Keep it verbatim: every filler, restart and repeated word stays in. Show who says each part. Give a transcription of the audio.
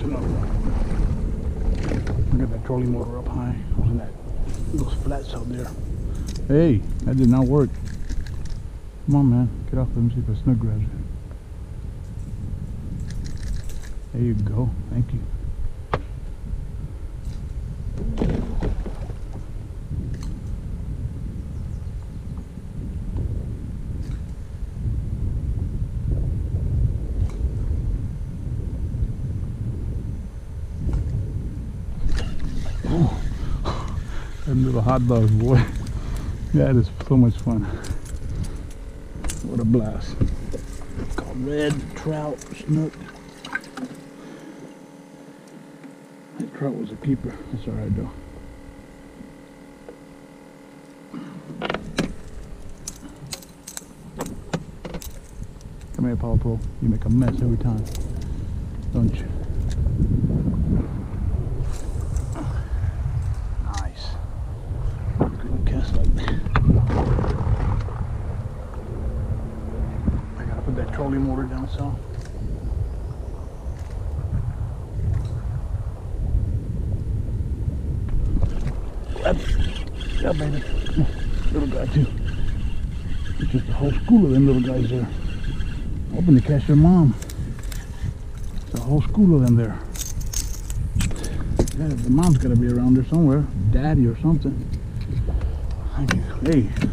Speaker 1: another one. I got that trolling motor up high. I was in that those flats out there. Hey, that did not work. Come on, man, get off. Let me see if a snook grabs you. There you go. Thank you. Them little hot dogs, boy. That is so much fun. What a blast. It's called red trout snook. That trout was a keeper. That's alright though. Come here, Paw Patrol. You make a mess every time, don't you? Trolling motor down south. Grab it. Yeah, baby. Yeah, little guy too. It's just a whole school of them little guys there. Hoping to catch their mom. There's a whole school of them there. Yeah, the mom's gotta be around there somewhere. Daddy or something. Thank you. Hey.